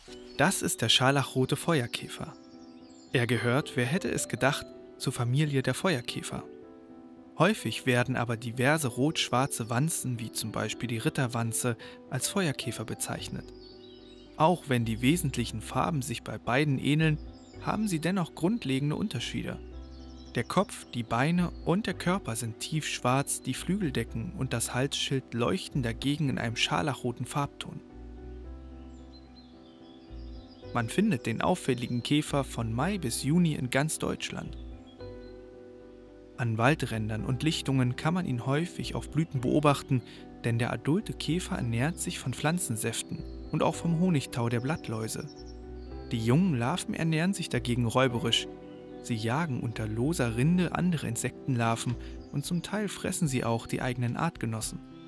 Das ist der scharlachrote Feuerkäfer. Er gehört, wer hätte es gedacht, zur Familie der Feuerkäfer. Häufig werden aber diverse rot-schwarze Wanzen, wie zum Beispiel die Ritterwanze, als Feuerkäfer bezeichnet. Auch wenn die wesentlichen Farben sich bei beiden ähneln, haben sie dennoch grundlegende Unterschiede. Der Kopf, die Beine und der Körper sind tiefschwarz, die Flügeldecken und das Halsschild leuchten dagegen in einem scharlachroten Farbton. Man findet den auffälligen Käfer von Mai bis Juni in ganz Deutschland. An Waldrändern und Lichtungen kann man ihn häufig auf Blüten beobachten, denn der adulte Käfer ernährt sich von Pflanzensäften und auch vom Honigtau der Blattläuse. Die jungen Larven ernähren sich dagegen räuberisch. Sie jagen unter loser Rinde andere Insektenlarven und zum Teil fressen sie auch die eigenen Artgenossen.